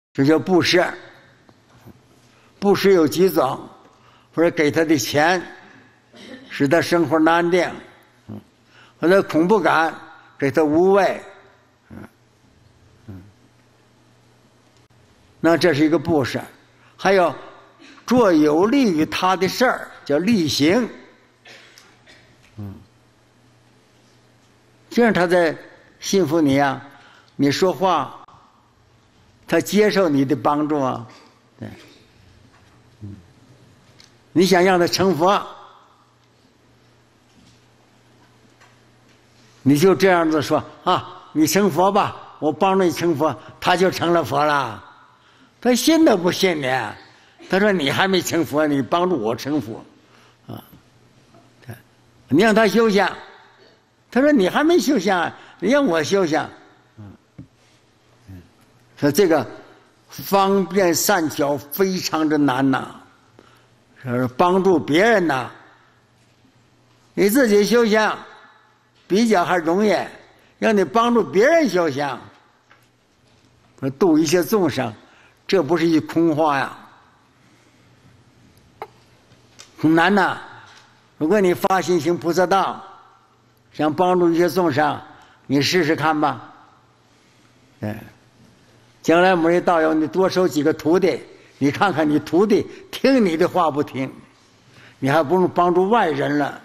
这叫布施。布施有几种，或者给他的钱，使他生活安定；或者恐怖感，给他无畏。那这是一个布施。还有做有利于他的事儿，叫利行。这样他才信服你啊，你说话，他接受你的帮助啊。对，你想让他成佛，你就这样子说啊，你成佛吧，我帮助你成佛，他就成了佛了。他信都不信你，他说你还没成佛，你帮助我成佛，啊，你让他修行，他说你还没修行，你让我修行，说这个方便善巧非常的难呐，说帮助别人呐，你自己修行比较还容易，让你帮助别人修行，度一切众生。这不是一空话呀，很难呐。如果你发心行菩萨道，想帮助一些众生，你试试看吧。将来某一道友，你多收几个徒弟，你看看你徒弟听你的话不听，你还不用帮助外人了。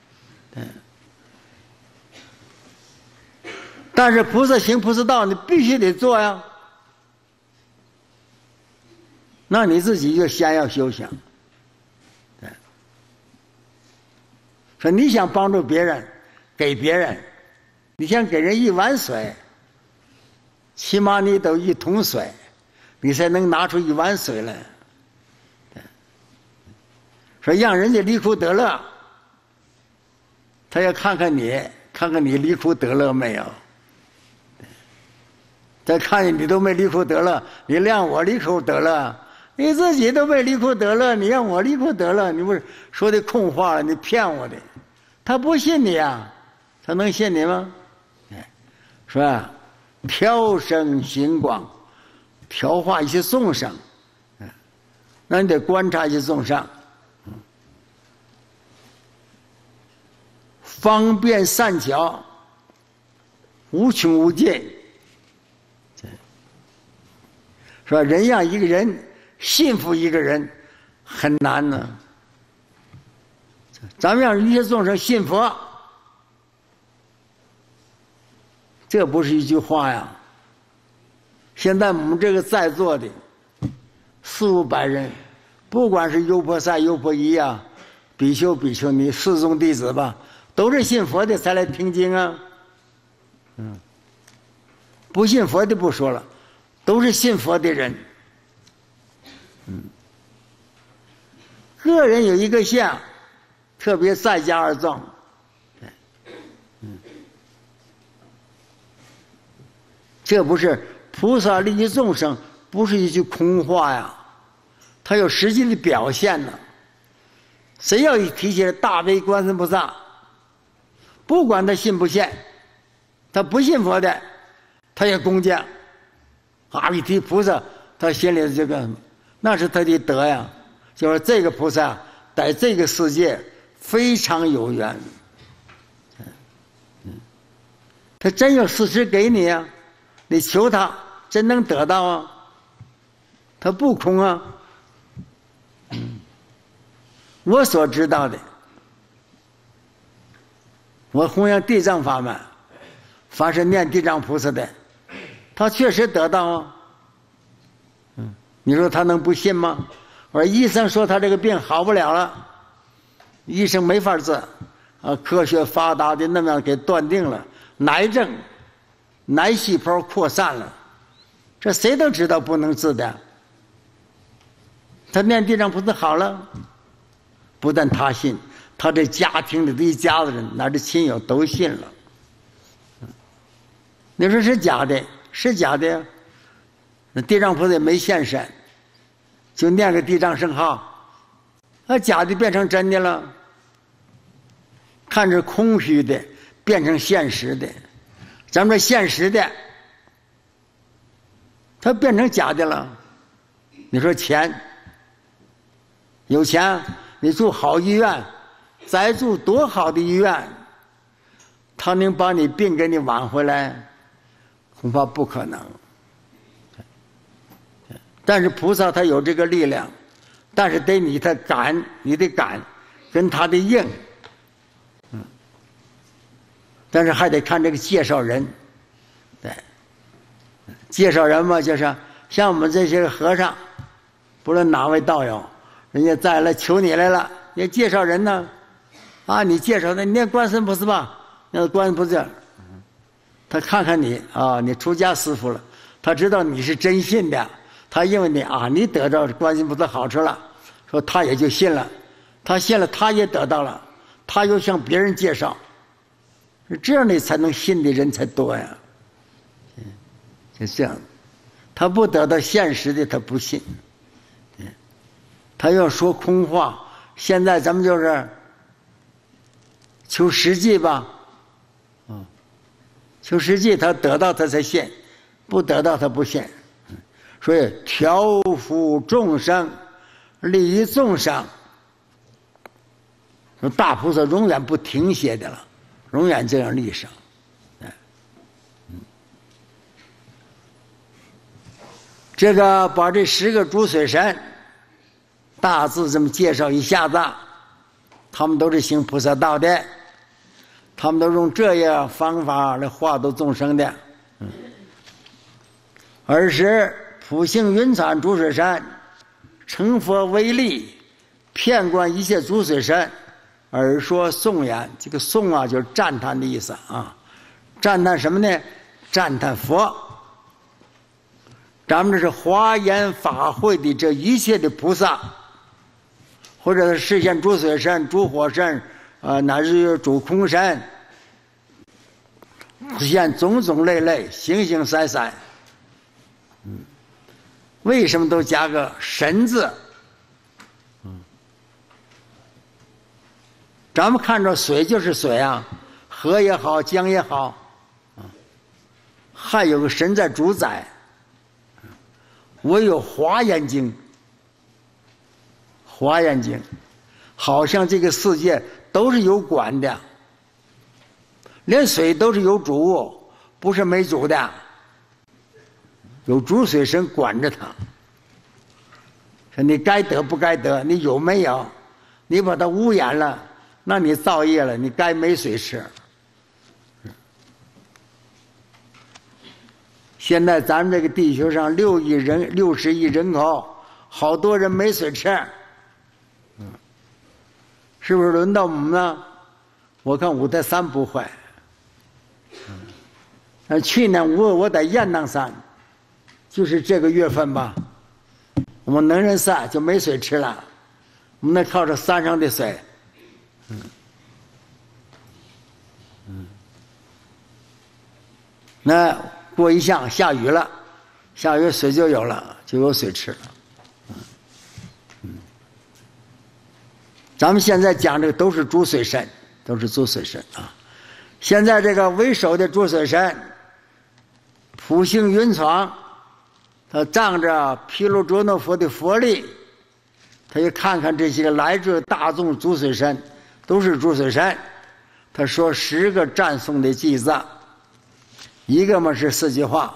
但是菩萨行菩萨道，你必须得做呀。那你自己就先要修行。说你想帮助别人，给别人，你想给人一碗水，起码你得一桶水，你才能拿出一碗水来。说让人家离苦得乐，他要看看你离苦得乐没有。再看见你都没离苦得乐，你让我离苦得乐，你自己都没离苦得乐，你让我离苦得乐，你不是说的空话了？你骗我的，他不信你啊，他能信你吗？是吧？调生行广，调化一些众生，那你得观察一些众生，方便善巧，无穷无尽。是吧？人让一个人信服一个人很难呢。咱们让一切众生信佛，这不是一句话呀。现在我们这个在座的400-500人，不管是优婆塞、优婆夷啊，比丘、比丘尼、四众弟子吧，都是信佛的才来听经啊。不信佛的不说了。都是信佛的人，个人有一个相，特别在家而众，这不是菩萨利益众生，不是一句空话呀，它有实际的表现呢。谁要一提起来大悲观世音菩萨，不管他信不信，他不信佛的，他也恭敬。阿弥提菩萨，他心里这个那是他的德呀，就是这个菩萨在这个世界非常有缘，他真有事实给你啊，你求他真能得到啊，他不空啊。我所知道的，我弘扬地藏法门，凡是念地藏菩萨的，他确实得到啊。你说他能不信吗？我说医生说他这个病好不了了，医生没法治，科学发达的那么样给断定了，癌症，癌细胞扩散了，这谁都知道不能治的。他念地藏菩萨好了，不但他信，他这家庭里的一家子人，哪的亲友都信了。你说是假的？是假的呀。那地藏菩萨也没现身，就念个地藏圣号，假的变成真的了。看着空虚的变成现实的，咱们这现实的它变成假的了。你说钱，有钱你住好医院，再住多好的医院，他能把你病给你挽回来？恐怕不可能。但是菩萨他有这个力量，但是得你得敢，你得敢跟他的应。但是还得看这个介绍人，对，介绍人嘛，就是像我们这些和尚，不论哪位道友，人家再来求你来了，你介绍人呢，啊，你介绍的，你念观世音菩萨吧，那观世音菩萨，他看看你啊，你出家师父了，他知道你是真信的，他因为你啊，你得到观世音菩萨好处了，说他也就信了，他信了，他也得到了，他又向别人介绍，这样的才能信的人才多呀。就这样，他不得到现实的，他不信。他要说空话，现在咱们就是求实际吧，求实际，他得到他才信，不得到他不信。所以调伏众生，利益众生，大菩萨永远不停歇的了，永远这样立上。这个把这10个主水神大致这么介绍一下子，他们都是行菩萨道的，他们都用这样方法来化度众生的。尔时普行云产主水神成佛为力，遍观一切主水神，而说颂言。这个颂啊，就是赞叹的意思啊。赞叹什么呢？赞叹佛。咱们这是华严法会的这一切的菩萨，或者是实现主水神、主火神，乃至于主空神，实现种种类类、形形色色。为什么都加个神字？咱们看着水就是水啊，河也好，江也好，还有个神在主宰。唯有华严经，华严经好像这个世界都是有管的，连水都是有主，不是没主的，有主水神管着它。说你该得不该得，你有没有？你把它污染了，那你造业了，你该没水吃。现在咱们这个地球上60亿人口，好多人没水吃，是不是轮到我们呢？我看五台山不会。去年我在雁荡山，就是这个月份吧，我们能人山就没水吃了，我们得靠着山上的水。那过一项下雨了，下雨水就有了，就有水吃了。咱们现在讲这个都是主水神，都是主水神啊。现在这个为首的主水神普行云床，他仗着毗卢遮那佛的佛力，他就看看这些个来自大众主水神，都是主水神。他说10个赞颂的句子，一个嘛是4句话：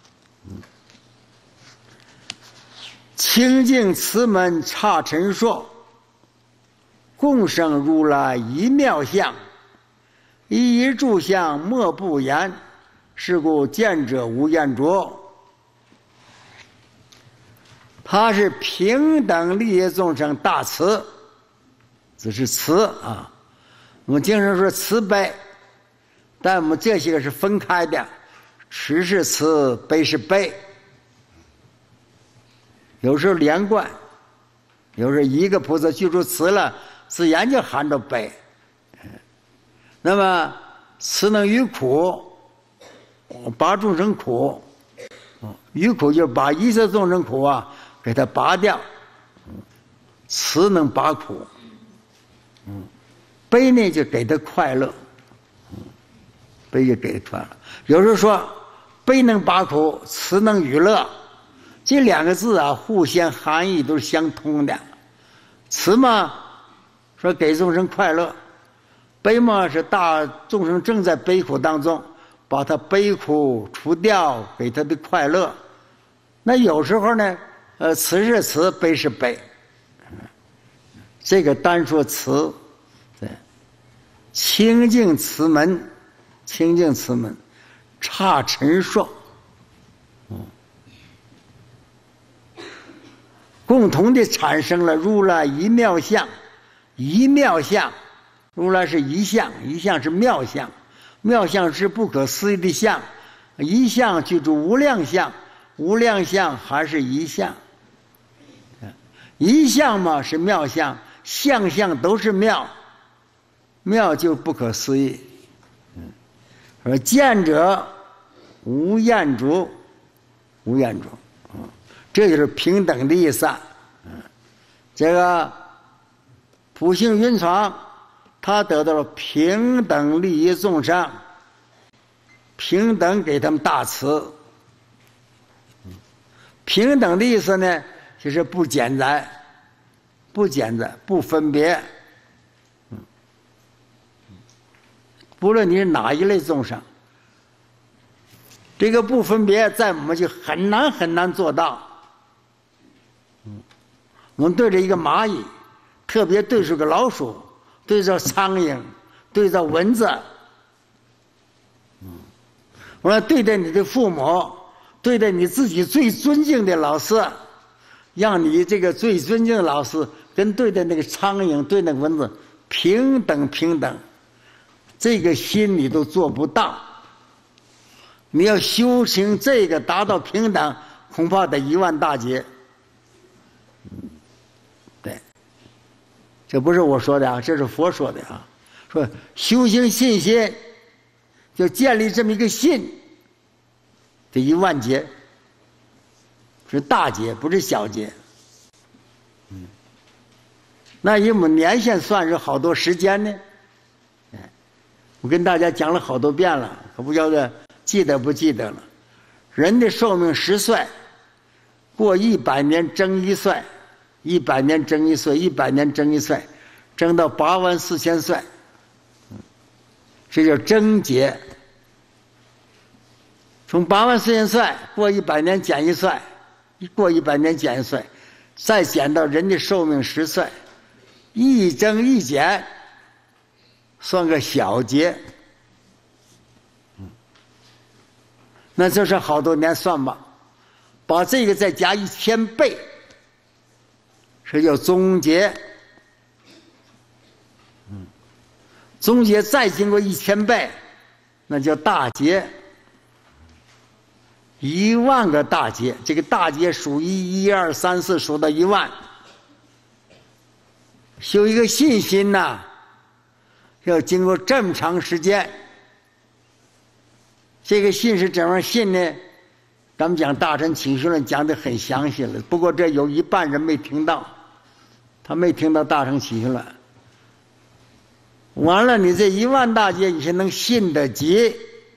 清净慈门刹尘说，共生如来一妙相，一一住相莫不言，是故见者无厌着。他是平等利益众生大慈，这是慈啊。我们经常说慈悲，但我们这些个是分开的，慈是慈，悲是悲，有时候连贯，有时候一个菩萨具足慈了，自然就含着悲。那么慈能于苦，拔众生苦，于苦就是把一切众生苦啊给它拔掉，慈能拔苦，悲呢就给他快乐，悲就给他快乐。有时候说悲能拔苦，慈能娱乐， 这两个字啊，互相含义都是相通的。慈嘛，说给众生快乐；悲嘛，是大众生正在悲苦当中，把他悲苦除掉，给他的快乐。那有时候呢，慈是慈，悲是悲。这个单说慈，对，清净慈门，清净慈门，差陈说，共同的产生了如来一妙相，一妙相，如来是一相，一相是妙相，妙相是不可思议的相，一相具足无量相，无量相还是一相，一相嘛是妙相，相相都是妙，妙就不可思议。说见者无厌足，无厌足。这就是平等的意思。这个普行云床，他得到了平等利益众生，平等给他们大慈。平等的意思呢，就是不拣择，不拣择，不分别。不论你是哪一类众生，这个不分别，在我们就很难很难做到。我们对着一个蚂蚁，特别对着个老鼠，对着苍蝇，对着蚊子，我说对待你的父母，对待你自己最尊敬的老师，让你这个最尊敬的老师跟对待那个苍蝇、对那个蚊子平等平等，这个心你都做不到。你要修行这个达到平等，恐怕得10000大劫。对，这不是我说的啊，这是佛说的啊。说修行信心，就建立这么一个信，得10000劫，是大劫，不是小劫。那以我们年限算是好多时间呢。我跟大家讲了好多遍了，可不晓得记得不记得了。人的寿命10岁，过100年增1岁，100年增1岁，100年增1岁，增到84000岁，这叫增劫。从84000岁过100年减1岁，过100年减1岁，再减到人的寿命10岁，一增一减，算个小劫。那就是好多年算吧，把这个再加1000倍，这叫中劫。中劫再经过1000倍，那叫大劫。10000个大劫，这个大劫数1、2、3、4数到10000。修一个信心呐，要经过这么长时间。这个信是怎样信呢？咱们讲《大乘起信论》讲得很详细了，不过这有一半人没听到，他没听到《大乘起信论》。完了，你这10000大劫你是能信得及，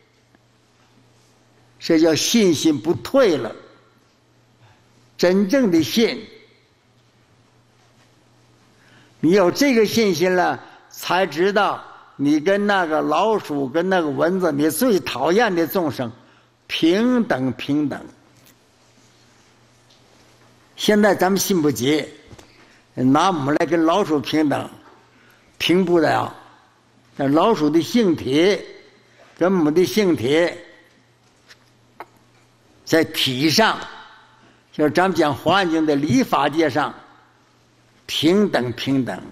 这叫信心不退了。真正的信，你有这个信心了，才知道你跟那个老鼠跟那个蚊子，你最讨厌的众生平等平等。现在咱们信不及，拿我们来跟老鼠平等，平不了。那老鼠的性体跟我们的性体在体上，就是咱们讲《华严经》的理法界上平等平等。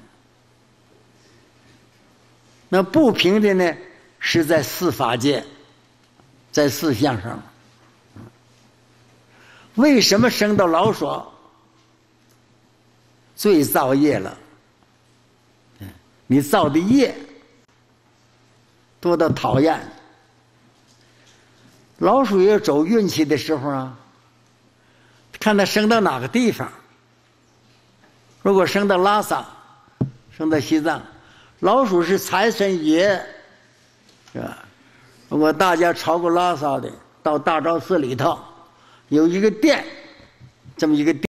那不平的呢，是在4法界，在4相上。为什么生到老鼠？最造业了。你造的业多到讨厌。老鼠也有走运气的时候啊，看它生到哪个地方。如果生到拉萨，生到西藏，老鼠是财神爷，是吧？如果大家超过拉萨的，到大昭寺里头有一个殿， 这么一个。